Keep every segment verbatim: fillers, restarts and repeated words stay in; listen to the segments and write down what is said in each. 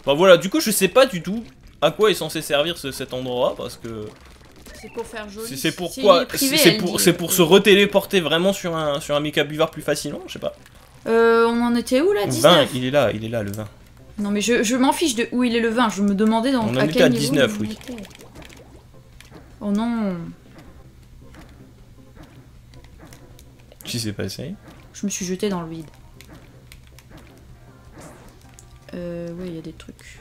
Bah voilà, du coup je sais pas du tout à quoi est censé servir ce, cet endroit parce que... C'est pour faire joli. C'est pourquoi C'est pour, dit, pour se retéléporter vraiment sur un, sur un méca buvard plus facilement, je sais pas. Euh, on en était où là, dix-neuf? vingt, il est là, il est là le vingt. Non mais je, je m'en fiche de où il est le vingt, je me demandais dans on en à était quel à niveau dix-neuf, on oui. était. Oh non. Qu'est-ce qui s'est passé? Je me suis jetée dans le vide. Euh, ouais, il y a des trucs.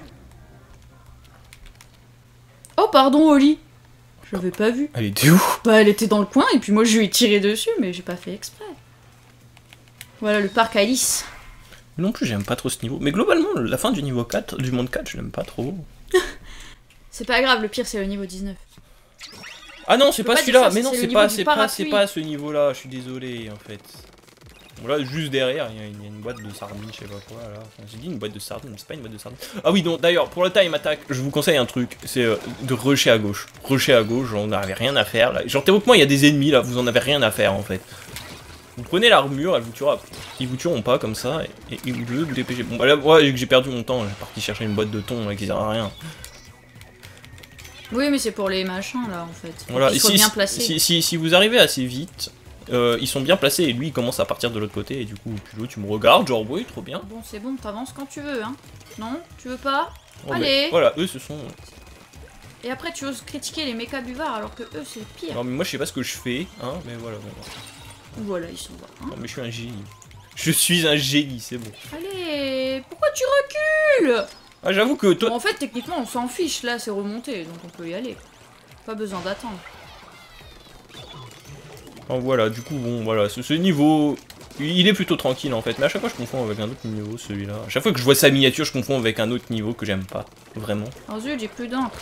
Oh pardon Oli. Je l'avais pas vu. Elle était où? Bah elle était dans le coin et puis moi je lui ai tiré dessus mais j'ai pas fait exprès. Voilà le parc Alice. Non plus j'aime pas trop ce niveau. Mais globalement la fin du niveau quatre, du monde quatre, je l'aime pas trop. C'est pas grave, le pire c'est le niveau dix-neuf. Ah non c'est pas, pas celui-là, mais non c'est c'est pas, c'est pas, c'est pas ce niveau là, je suis désolé en fait. Bon là juste derrière il y, y a une boîte de sardines, je sais pas quoi là. Enfin, j'ai dit une boîte de sardines, mais c'est pas une boîte de sardines. Ah oui non d'ailleurs pour le time attack, je vous conseille un truc, c'est euh, de rusher à gauche. Rusher à gauche, on n'avait rien à faire là. Genre théoriquement il y a des ennemis là, vous en avez rien à faire en fait. Vous prenez l'armure, elle vous tuera. Ils vous tueront pas comme ça et, et vous devez vous dépêcher. Bon bah là ouais, j'ai perdu mon temps, j'ai parti chercher une boîte de thon là, qui sert à rien. Oui mais c'est pour les machins là en fait. Voilà, ils et soient si, bien placés. Si, si, si vous arrivez assez vite, euh, ils sont bien placés et lui il commence à partir de l'autre côté et du coup culot, tu me regardes genre oui trop bien. Bon c'est bon, t'avances quand tu veux hein. Non, tu veux pas? Oh, allez. Voilà, eux ce sont... Et après tu oses critiquer les méca buvards alors que eux c'est le pire. Non mais moi je sais pas ce que je fais, hein, mais voilà. Bon. Voilà, ils sont bas. Hein. Non mais je suis un génie. Je suis un génie, c'est bon. Allez, pourquoi tu recules? Ah j'avoue que toi... Bon, en fait techniquement on s'en fiche, là c'est remonté, donc on peut y aller. Pas besoin d'attendre. Oh, voilà, du coup bon voilà, ce, ce niveau... Il est plutôt tranquille en fait, mais à chaque fois je confonds avec un autre niveau celui-là. À chaque fois que je vois sa miniature je confonds avec un autre niveau que j'aime pas, vraiment. Oh zut, j'ai plus d'encre.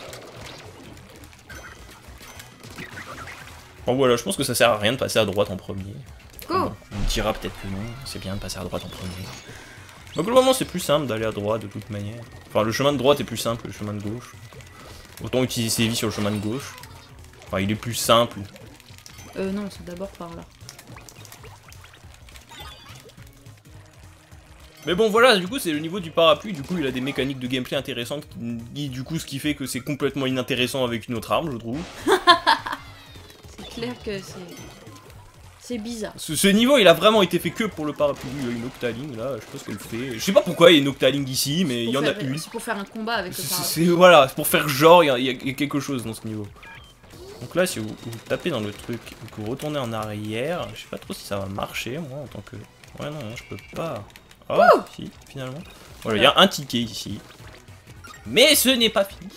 Bon voilà, je pense que ça sert à rien de passer à droite en premier. Go. Bon, on me dira peut-être que non, c'est bien de passer à droite en premier. Donc globalement c'est plus simple d'aller à droite de toute manière. Enfin le chemin de droite est plus simple que le chemin de gauche. Autant utiliser ses vies sur le chemin de gauche. Enfin il est plus simple. Euh non, c'est d'abord par là. Mais bon voilà, du coup c'est le niveau du parapluie, du coup il a des mécaniques de gameplay intéressantes, qui, du coup ce qui fait que c'est complètement inintéressant avec une autre arme je trouve. C'est clair que c'est... C'est bizarre. Ce, ce niveau il a vraiment été fait que pour le parapluie, il y a une Octaling là, je sais pas ce qu'elle fait. Je sais pas pourquoi il y a une Octaling ici, mais il y en a une. C'est pour faire un combat avec le parapluie. Voilà, c'est pour faire genre, il y, y, y a quelque chose dans ce niveau. Donc là si vous, vous tapez dans le truc, vous retournez en arrière, je sais pas trop si ça va marcher moi en tant que... Ouais non, non je peux pas... Oh, oh si, finalement. Voilà, il y a un ticket ici. Mais ce n'est pas fini.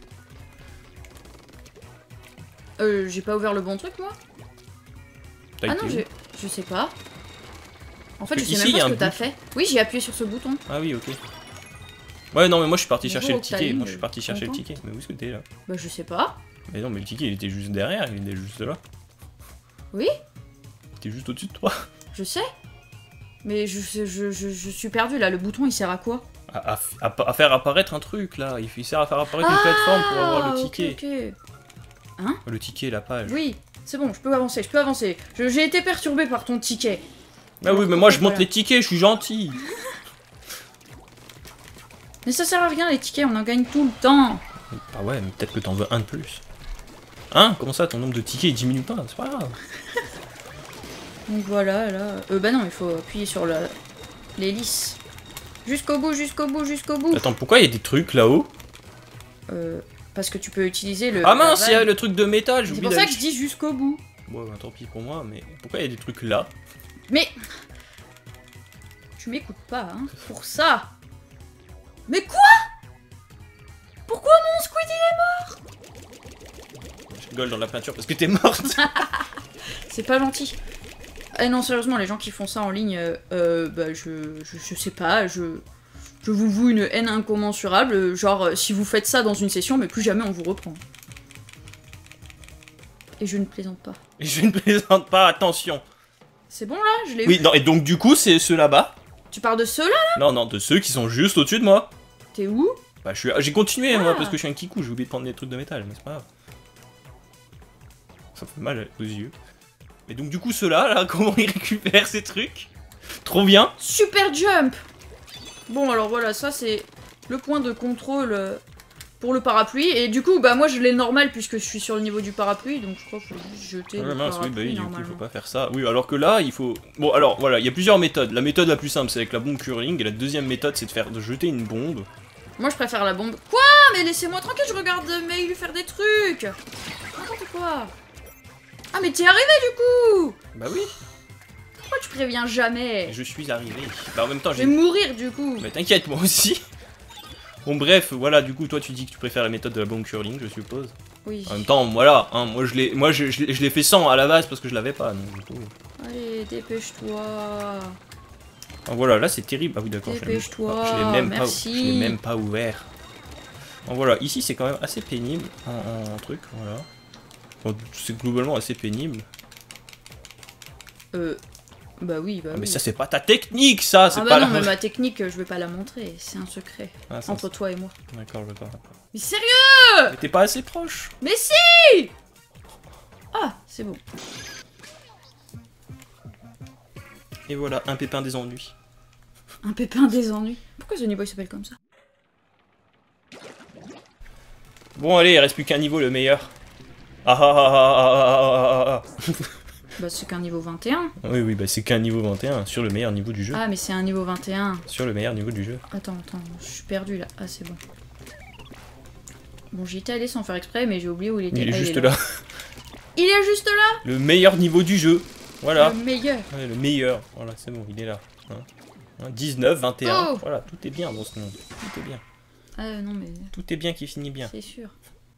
Euh, j'ai pas ouvert le bon truc, moi? Ah non, je... je sais pas. En fait, je sais ici, même pas ce que t'as fait. Oui, j'ai appuyé sur ce bouton. Ah oui, ok. Ouais, non, mais moi je suis parti Bonjour, chercher le ticket. Octaling, Moi je suis parti chercher content. le ticket. Mais où est-ce que t'es là? Bah, je sais pas. Mais non, mais le ticket il était juste derrière, il était juste là. Oui? Il était juste au-dessus de toi. Je sais. Mais je, je, je, je suis perdu là, le bouton il sert à quoi? À, à, à, à faire apparaître un truc là, il sert à faire apparaître ah, une plateforme pour avoir le ticket. Ok, ok. Hein? Le ticket, la page. Oui, c'est bon, je peux avancer, je peux avancer. J'ai été perturbé par ton ticket. Bah oui, mais moi je monte les tickets, je suis gentil. Mais ça sert à rien les tickets, on en gagne tout le temps. Ah ouais, mais peut-être que t'en veux un de plus. Hein? Comment ça, ton nombre de tickets il diminue pas? C'est pas grave. Donc voilà, là... Euh, bah non, il faut appuyer sur l'hélice. Jusqu'au bout, jusqu'au bout, jusqu'au bout. Attends, pourquoi il y a des trucs là-haut? Euh... Parce que tu peux utiliser le... Ah mince, il y a le truc de métal, j'ai C'est oublié pour ça que je dis jusqu'au bout. Bon, bah, tant pis pour moi, mais pourquoi il y a des trucs là? Mais... Tu m'écoutes pas, hein, pour ça. Mais quoi? Pourquoi mon squid il est mort? Je rigole dans la peinture parce que t'es morte. C'est pas gentil. Eh non, sérieusement, les gens qui font ça en ligne, euh, euh, bah je, je, je sais pas, je, je vous voue une haine incommensurable, genre si vous faites ça dans une session, mais plus jamais on vous reprend. Et je ne plaisante pas. Et je ne plaisante pas, attention. C'est bon là, je l'ai eu. Oui, non, et donc du coup, c'est ceux là-bas. Tu parles de ceux-là là? Non, non, de ceux qui sont juste au-dessus de moi. T'es où? Bah, je suis... j'ai continué ah. moi parce que je suis un kikou, j'ai oublié de prendre des trucs de métal, mais c'est pas grave. Ça fait mal aux yeux. Et donc du coup, ceux-là, là, comment ils récupèrent ces trucs? Trop bien. Super jump. Bon, alors voilà, ça c'est le point de contrôle euh, pour le parapluie. Et du coup, bah moi je l'ai normal puisque je suis sur le niveau du parapluie, donc je crois qu'il faut juste jeter Ah, le mince, oui, parapluie bah oui, du coup, il normalement. faut pas faire ça. Oui, alors que là, il faut... Bon, alors, voilà, il y a plusieurs méthodes. La méthode la plus simple, c'est avec la bombe curling, et la deuxième méthode, c'est de faire de jeter une bombe. Moi je préfère la bombe. Quoi? Mais laissez-moi tranquille, je regarde May lui faire des trucs. N'importe quoi. Ah mais t'es arrivé du coup. Bah oui, Pourquoi tu préviens jamais? je suis arrivé. Bah en même temps, Je vais j'ai... mourir du coup. Mais t'inquiète, moi aussi. Bon, bref, voilà, du coup, toi, tu dis que tu préfères la méthode de la bombe curling, je suppose. Oui. En même temps, voilà, hein, moi, je l'ai moi, je, je l'ai je l'ai fait sans à la base parce que je l'avais pas, donc du coup... Allez, dépêche-toi. Ah, voilà, là, c'est terrible. Ah oui, d'accord, je l'ai même- Dépêche-toi, je l'ai même, pas- merci. je l'ai même pas ouvert. Bon, voilà, ici, c'est quand même assez pénible en, en truc, voilà. Bon, c'est globalement assez pénible. Euh... Bah oui, bah Ah, mais oui. ça, c'est pas ta technique, ça, c'est Ah pas bah la... non, mais ma technique, je vais pas la montrer, c'est un secret. Ah, ça, Entre toi et moi. c'est- D'accord, je vais pas. Mais sérieux? Mais t'es pas assez proche. Mais si! Ah, c'est bon. Et voilà, un pépin des ennuis. Un pépin des ennuis. Pourquoi ce niveau il s'appelle comme ça? Bon, allez, il reste plus qu'un niveau, le meilleur. Ah ah ah ah ah ah ah ah ah. Bah c'est qu'un niveau vingt et un. Oui, oui, bah c'est qu'un niveau vingt et un, sur le meilleur niveau du jeu. Ah mais c'est un niveau vingt et un. Sur le meilleur niveau du jeu. Attends, attends, je suis perdu là. Ah c'est bon. Bon j'y étais allé sans faire exprès mais j'ai oublié où il était. Il est Ah, juste est là. Il est juste là. Le meilleur niveau du jeu. Voilà. Le meilleur. Ouais, le meilleur. Voilà, c'est bon, il est là. Hein. Hein, dix-neuf, vingt et un. Oh. Voilà, tout est bien dans ce monde. Tout est bien. Ah non mais Tout est bien qui finit bien. c'est sûr.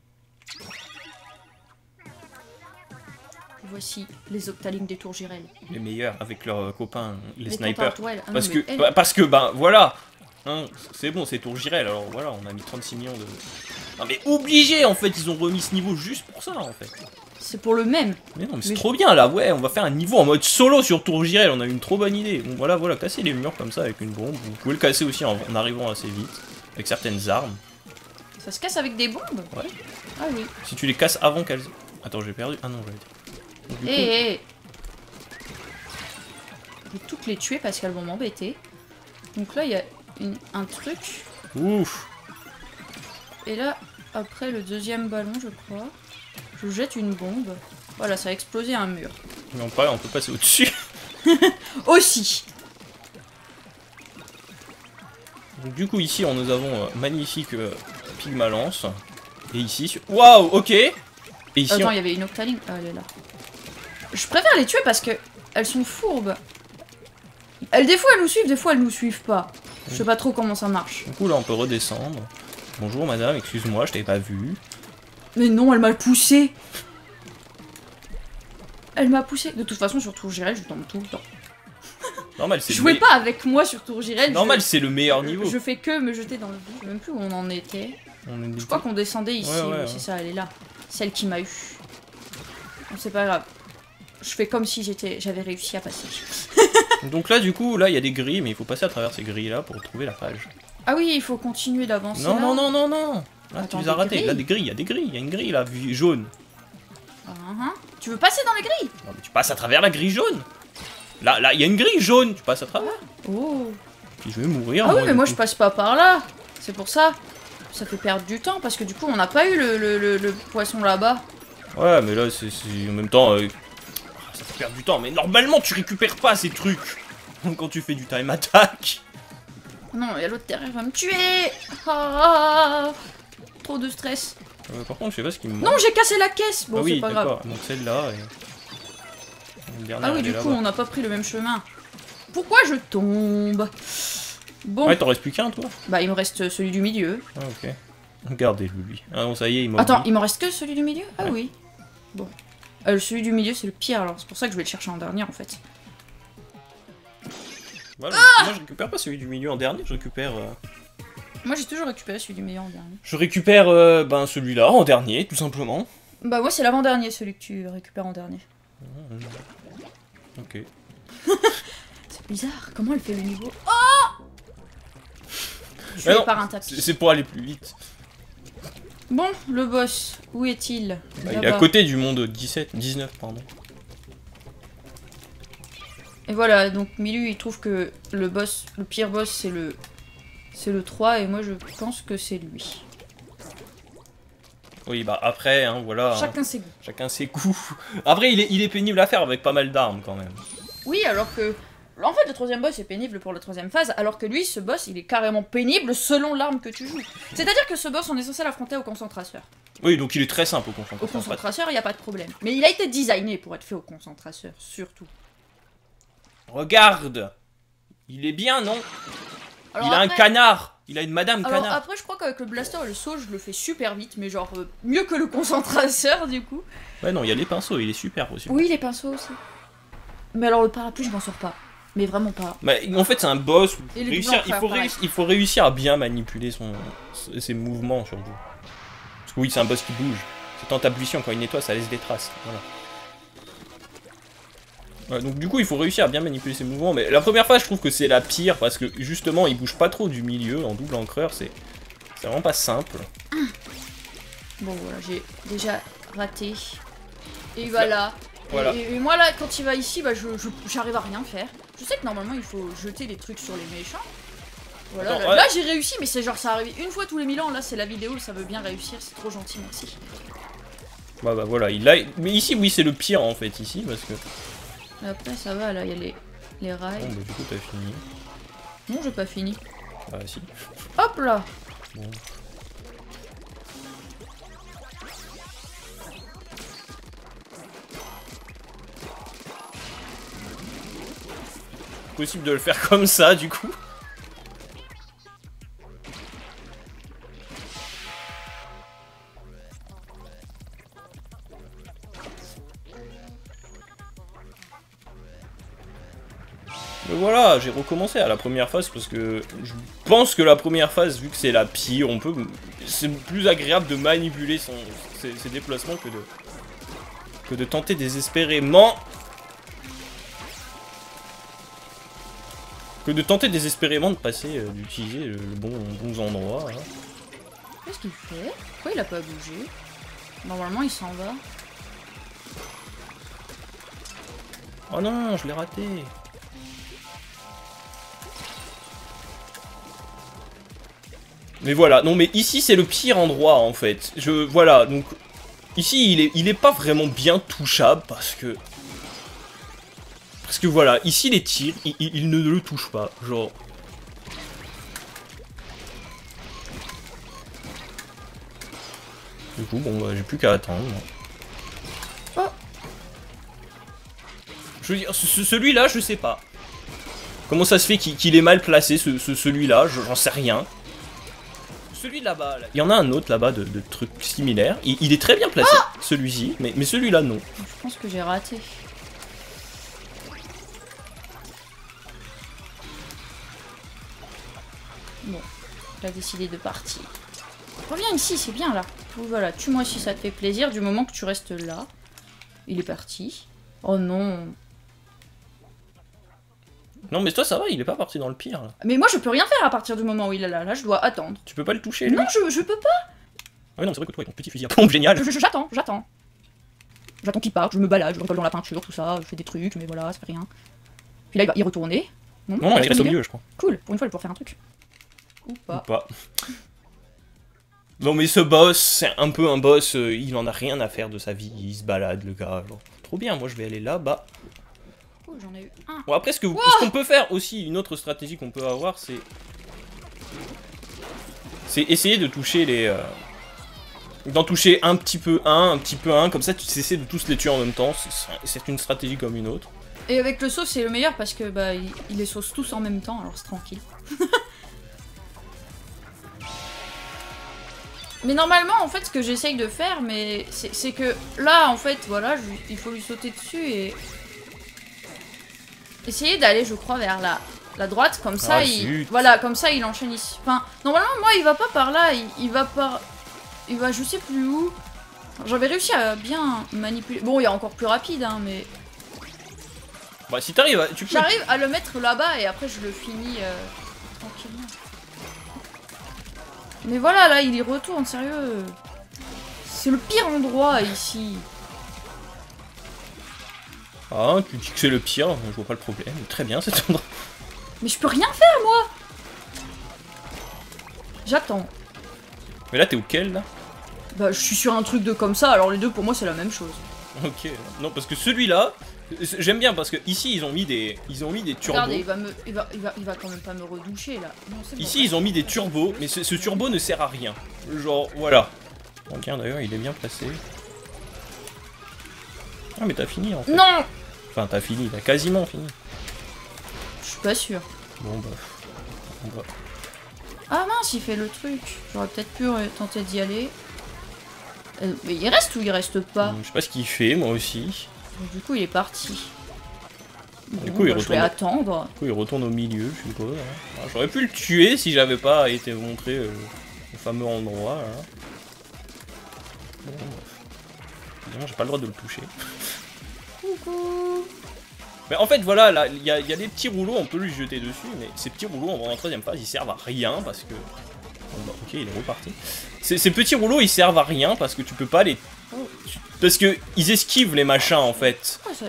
Voici les Octalines des Tours Girel. Les meilleurs avec leurs euh, copains, les, Les snipers. Tours Tourelle. Ah non, Parce mais que, elle- bah, parce que, ben voilà. Hein, c'est bon, c'est Tour Girel. Alors voilà, on a mis trente-six millions de. Non mais obligé en fait, ils ont remis ce niveau juste pour ça en fait. C'est pour le même. Mais non, mais c'est Mais trop bien là, ouais, on va faire un niveau en mode solo sur Tour Girel, on a eu une trop bonne idée. Bon voilà, voilà, casser les murs comme ça avec une bombe. Vous pouvez le casser aussi en, en arrivant assez vite, avec certaines armes. Ça se casse avec des bombes? Ouais. Ah oui. Si tu les casses avant qu'elles... Attends, j'ai perdu. Ah non, j'avais dit. Donc, du Eh coup- eh. Je vais toutes les tuer parce qu'elles vont m'embêter. Donc là, il y a une- un truc. Ouf. Et là, après le deuxième ballon, je crois, je jette une bombe. Voilà, ça a explosé un mur. Mais on, peut, on peut passer au-dessus. Aussi. Donc du coup, ici, on, nous avons euh, magnifique euh, Pigma Lance. Et ici... sur- Waouh, ok. Et ici, Attends, on- il y avait une Octaline. Ah, elle est là. Je préfère les tuer parce que elles sont fourbes. Elles, des fois, elles nous suivent, des fois, elles nous suivent pas. Je sais pas trop comment ça marche. du coup, là, on peut redescendre. Bonjour, madame, excuse-moi, je t'avais pas vu. Mais non, elle m'a poussé. Elle m'a poussé. De toute façon, sur Tour Girel, je tombe tout le temps. Normal, c'est le Jouez me- pas avec moi sur Tour Girel. Normal, je... c'est le meilleur niveau. Je fais que me jeter dans le vide. Je sais même plus où on en était. On est Je crois qu'on descendait ici. Ouais, ouais, oui, ouais. c'est ça, elle est là. Celle qui m'a eu. Bon, c'est pas grave. Je fais comme si j'étais, j'avais réussi à passer. Donc là, du coup, là, il y a des grilles, mais il faut passer à travers ces grilles-là pour trouver la page. Ah oui, il faut continuer d'avancer. Non, là. non, non, non, non. Là, Attends, tu les as des ratés. Là, grilles des grilles, il y a des grilles. Il y a une grille, là, vi- jaune. Ah, ah. Tu veux passer dans les grilles? Non, mais tu passes à travers la grille jaune. Là, là, il y a une grille jaune. Tu passes à travers. Oh. Puis je vais mourir. Ah oui, mais du moi coup. je passe pas par là. C'est pour ça. Ça fait perdre du temps parce que du coup on n'a pas eu le, le, le- le poisson là-bas. Ouais, mais là, c'est c'est- en même temps. euh, Ça fait perdre du temps. Mais normalement, tu récupères pas ces trucs. Quand tu fais du time attack. Non, il y a l'autre derrière, va me tuer. Ah, trop de stress. Euh, par contre, je sais pas ce qui me manque. Non, j'ai cassé la caisse. Bon, ah oui, c'est pas grave. d'accord. Donc celle-là. Et... une dernière, Ah oui, elle du est coup, là-bas. on n'a pas pris le même chemin. Pourquoi je tombe? Bon, Ouais, t'en restes plus qu'un, toi. bah il me reste celui du milieu. Ah, ok. Regardez-le, lui. Ah non, ça y est, il m'a Attends, oublié. il m'en reste que celui du milieu? Ah Ouais. oui. Bon. Euh, celui du milieu, c'est le pire, alors c'est pour ça que je vais le chercher en dernier en fait. Voilà. Ah Moi, je récupère pas celui du milieu en dernier, je récupère... euh, Moi j'ai toujours récupéré celui du milieu en dernier. Je récupère euh, ben, celui-là en dernier, tout simplement. Bah moi c'est l'avant-dernier celui que tu récupères en dernier. Ok. C'est bizarre, comment elle fait le niveau? Oh Je Mais vais non, par un C'est tapis. c'est pour aller plus vite. Bon, le boss, où est-il? Bah, il est à Là-bas. côté du monde dix-sept, dix-neuf, pardon. Et voilà, donc Milu il trouve que le boss, le pire boss c'est le c'est le trois et moi je pense que c'est lui. Oui, bah après, hein, voilà. Chacun hein. ses goûts. Chacun ses coups. Après, il est, il est pénible à faire avec pas mal d'armes quand même. Oui, alors que... En fait, le troisième boss est pénible pour la troisième phase, alors que lui, ce boss, il est carrément pénible selon l'arme que tu joues. C'est-à-dire que ce boss, on est censé l'affronter au concentrateur. Oui, donc il est très simple au concentrateur. Au concentrateur, il n'y a pas de problème. Mais il a été designé pour être fait au concentrateur, surtout. Regarde. Il est bien, non? Alors Il a après... un canard. Il a une madame Alors canard. après, je crois qu'avec le blaster et le saut, je le fais super vite, mais genre euh, mieux que le concentrateur, du coup. Ouais, non, il y a les pinceaux, il est super aussi. Oui, les pinceaux aussi. Mais alors le parapluie, je m'en sors pas. Mais vraiment pas. Mais en fait, c'est un boss. Où Et le réussir, blanc, il, faut pareil. réussir, il faut réussir à bien manipuler son, ses mouvements surtout. Parce que oui, c'est un boss qui bouge. C'est en t'appuiant quand il nettoie, ça laisse des traces. Voilà. Ouais, donc du coup, il faut réussir à bien manipuler ses mouvements. Mais la première phase, je trouve que c'est la pire parce que justement, il bouge pas trop du milieu en double encreur. C'est vraiment pas simple. Bon voilà, j'ai déjà raté. Et voilà. Voilà. Et, et moi là, quand il va ici, bah je je- j'arrive à rien faire. Je sais que normalement il faut jeter des trucs sur les méchants. Voilà, Attends, là, ouais. là, j'ai réussi, mais c'est genre ça arrive une fois tous les mille ans. Là c'est la vidéo, ça veut bien réussir, c'est trop gentil, merci. Bah bah voilà, il a... Mais ici, oui, c'est le pire en fait, ici, parce que... Mais après ça va, là il y a les, les rails. Bon, bah du coup, t'as fini. Non, j'ai pas fini. Bah si. Hop là. Bon. Possible de le faire comme ça, du coup. Mais voilà, j'ai recommencé à la première phase parce que je pense que la première phase, vu que c'est la pire, on peut, c'est plus agréable de manipuler son, ses, ses déplacements que de, que de tenter désespérément, que de tenter désespérément de passer, euh, d'utiliser le, le bon, bons endroits. Hein. Qu'est-ce qu'il fait? Pourquoi il a pas bougé? Normalement il s'en va. Oh non, je l'ai raté. Mais voilà, non mais ici c'est le pire endroit en fait. Je voilà, donc ici il est il est pas vraiment bien touchable parce que parce que voilà, ici les tirs, il, il, il ne le touche pas, genre. Du coup, bon bah j'ai plus qu'à attendre. Oh. Je veux dire, ce, celui-là, je sais pas. Comment ça se fait qu'il qu'il est mal placé, ce, ce, celui-là, j'en sais rien. Celui là-bas, là. Il y en a un autre là-bas de, de trucs similaires. Il, il est très bien placé, ah celui-ci, mais, mais celui-là, non. Je pense que j'ai raté. Bon, il a décidé de partir. Reviens ici, c'est bien là. Voilà, tue-moi si ça te fait plaisir, du moment que tu restes là. Il est parti. Oh non. Non mais toi ça va, il est pas parti dans le pire là. Mais moi je peux rien faire à partir du moment où il est là, là je dois attendre. Tu peux pas le toucher lui? Non, je, je peux pas. Ah oui non, c'est vrai que toi avec ton petit fusil à pompe génial. Je- je- J'attends, j'attends. J'attends qu'il parte, je me balade, je rigole dans la peinture, tout ça, je fais des trucs, mais voilà, ça fait rien. Puis là il va y retourner. Non, non il reste au milieu je crois. Cool, pour une fois il va pouvoir faire un truc. Ou pas. Ou pas. Non mais ce boss, c'est un peu un boss, euh, il en a rien à faire de sa vie, il se balade le gars, genre. Trop bien, moi je vais aller là-bas. Oh, j'en ai eu un. Bon après ce que vous- Wow. ce qu'on peut faire aussi, une autre stratégie qu'on peut avoir, c'est... C'est essayer de toucher les... Euh... D'en toucher un petit peu un, un petit peu un, comme ça tu essaies de tous les tuer en même temps, c'est une stratégie comme une autre. Et avec le sauce c'est le meilleur parce que bah il, il les sauce tous en même temps, alors c'est tranquille. Mais normalement en fait ce que j'essaye de faire, mais c'est que là en fait voilà, je, il faut lui sauter dessus et... Essayer d'aller je crois vers la, la droite, comme ça ah, il... zut. Voilà, comme ça il enchaîne ici. Enfin, normalement moi il va pas par là, il, il va par... Il va je sais plus où. J'avais réussi à bien manipuler... Bon il y a encore plus rapide hein, mais... Bah si t'arrives, à... tu peux... J'arrive à le mettre là-bas et après je le finis euh, tranquillement. Mais voilà, là il y retourne, sérieux. C'est le pire endroit ici. Ah, tu dis que c'est le pire, je vois pas le problème. Très bien cet endroit. Mais je peux rien faire moi. J'attends. Mais là, t'es auquel, là? Bah, je suis sur un truc de comme ça, alors les deux, pour moi, c'est la même chose. Ok. Non, parce que celui-là, j'aime bien, parce que ici, ils ont mis des, ils ont mis des turbos. Regardez, il va, me... il, va, il, va, il va quand même pas me redoucher, là. Non, bon, ici, ils ont mis des turbos, mais ce, ce turbo ne sert à rien. Genre, voilà. Regarde, d'ailleurs, il est bien placé. Ah, mais t'as fini, en fait. Non. Enfin, t'as fini, t'as quasiment fini. Je suis pas sûre. Bon, bah... On va... Ah mince, il fait le truc. J'aurais peut-être pu tenter d'y aller. Euh, mais il reste ou il reste pas? Je sais pas ce qu'il fait, moi aussi. Donc, du coup, il est parti. Bon, du coup, il bah, retourne... je vais attendre. Du coup, il retourne au milieu, je suppose. Hein. J'aurais pu le tuer si j'avais pas été montré euh, le fameux endroit, là. Bon, bref. Évidemment, j'ai pas le droit de le toucher. Coucou. Mais en fait, voilà, là, il y, y a des petits rouleaux, on peut lui jeter dessus, mais ces petits rouleaux, en troisième phase, ils servent à rien, parce que... Bon, bah, ok, il est reparti. Ces, ces petits rouleaux, ils servent à rien, parce que tu peux pas les... Parce que ils esquivent les machins, en fait. Ah,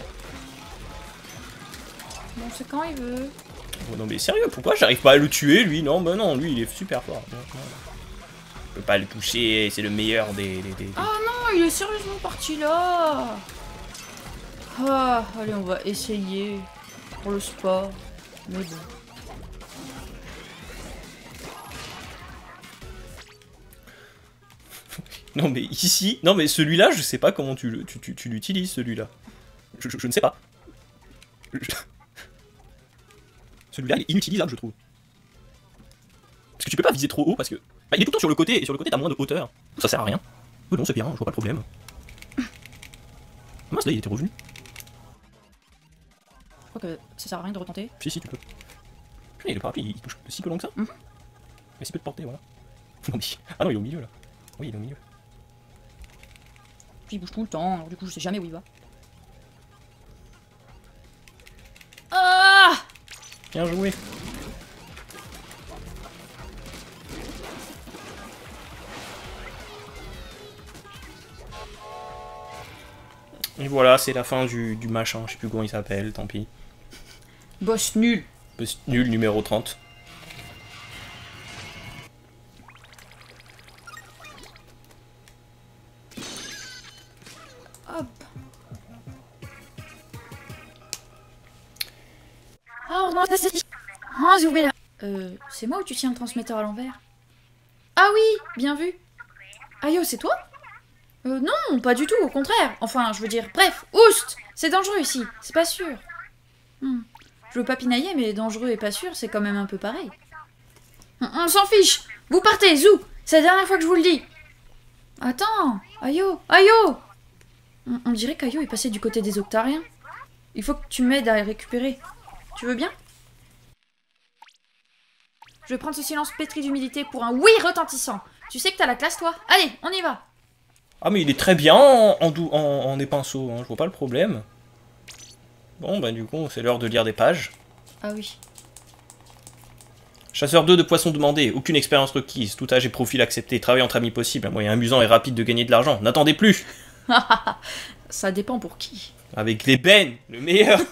bon, c'est quand il veut. Oh, non mais sérieux, pourquoi j'arrive pas à le tuer, lui? Non, bah non, lui, il est super fort. Non, non. Je peux pas le toucher, c'est le meilleur des... des, des... Ah non, il est sérieusement parti là. Ah, allez, on va essayer pour le sport. Mais bon. Non mais ici, non mais celui-là, je sais pas comment tu, le, tu, tu, tu l'utilises, celui-là. Je, je, je ne sais pas. Je... Celui-là, il est inutilisable, je trouve. Parce que tu peux pas viser trop haut, parce que... Bah, il est tout le temps sur le côté, et sur le côté, t'as moins de hauteur. Ça sert à rien. Oh non, c'est bien, je vois pas le problème. Mince, là, il était revenu. Je crois que ça sert à rien de retenter. Si, si, tu peux. Et le parapluie, il touche si peu long que ça. Mm-hmm. Mais si peu de portée, voilà. Non, mais... Ah non, il est au milieu, là. Oui, il est au milieu. Puis il bouge tout le temps, alors du coup, je sais jamais où il va. Ah! Bien joué. Et voilà, c'est la fin du, du machin, je sais plus comment il s'appelle, tant pis. Boss nul. Boss nul numéro trente. Hop. Ah, non, c'est... Ah, j'ai oublié là. Euh, c'est moi ou tu tiens le transmetteur à l'envers? Ah oui, bien vu. Ayo, c'est toi? Euh, non, pas du tout, au contraire. Enfin, je veux dire, bref, oust! C'est dangereux ici, c'est pas sûr. Hmm. Je veux pas pinailler, mais dangereux et pas sûr, c'est quand même un peu pareil. On, on s'en fiche! Vous partez, zou! C'est la dernière fois que je vous le dis! Attends! Ayo! Ayo! On, on dirait qu'Ayo est passé du côté des Octariens. Il faut que tu m'aides à les récupérer. Tu veux bien? Je vais prendre ce silence pétri d'humilité pour un oui retentissant. Tu sais que t'as la classe, toi? Allez, on y va! Ah mais il est très bien en, en, en, en épinceau, hein, je vois pas le problème. Bon bah du coup c'est l'heure de lire des pages. Ah oui. Chasseur deux de poissons demandé, aucune expérience requise, tout âge et profil accepté, travail entre amis possible, un moyen amusant et rapide de gagner de l'argent, n'attendez plus. Ça dépend pour qui. Avec les bennes, le meilleur.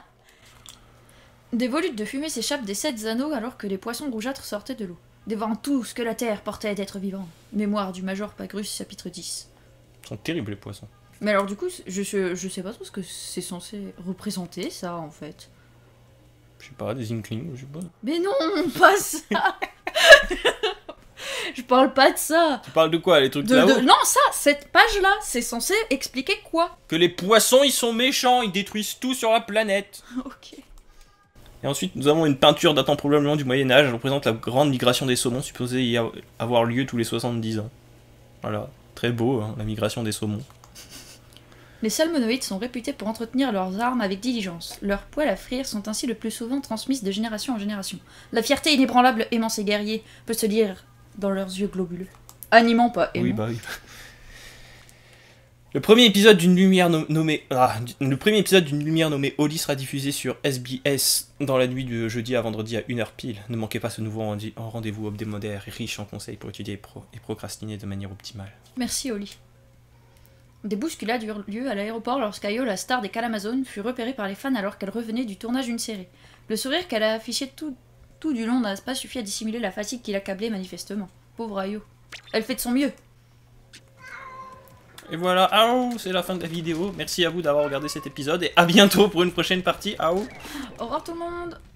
Des volutes de fumée s'échappent des sept anneaux alors que les poissons rougeâtres sortaient de l'eau, dévorant tout ce que la terre portait d'être vivant. Mémoire du Major Pagrus, chapitre dix. Ils sont terribles les poissons. Mais alors du coup, je, je, je sais pas trop ce que c'est censé représenter, ça, en fait. Je sais pas, des inklings, je sais pas. Mais non, pas ça. Je parle pas de ça. Tu parles de quoi, les trucs de, là-haut? de... Non, ça, cette page-là, c'est censé expliquer quoi? Que les poissons, ils sont méchants, ils détruisent tout sur la planète. Ok. Et ensuite, nous avons une peinture datant probablement du Moyen-Âge, elle représente la grande migration des saumons, supposée y avoir lieu tous les soixante-dix ans. Voilà, très beau, hein, la migration des saumons. Les salmonoïdes sont réputés pour entretenir leurs armes avec diligence. Leurs poils à frire sont ainsi le plus souvent transmises de génération en génération. La fierté inébranlable aimant ces guerriers peut se lire dans leurs yeux globuleux. Animant, pas aimant. Oui, bah oui. Le premier épisode d'une lumière nom nommée... Ah, le premier épisode d'une lumière nommée Oli sera diffusé sur S B S dans la nuit de jeudi à vendredi à une heure pile. Ne manquez pas ce nouveau rendez-vous hebdomadaire et riche en conseils pour étudier et, pro et procrastiner de manière optimale. Merci Oli. Des bousculades eurent lieu à l'aéroport lorsqu'Ayo, la star des Calamazones, fut repérée par les fans alors qu'elle revenait du tournage d'une série. Le sourire qu'elle a affiché tout, tout du long n'a pas suffi à dissimuler la fatigue qui l'accablait manifestement. Pauvre Ayo. Elle fait de son mieux. Et voilà, aouh, c'est la fin de la vidéo. Merci à vous d'avoir regardé cet épisode et à bientôt pour une prochaine partie. Aouh. Au revoir tout le monde.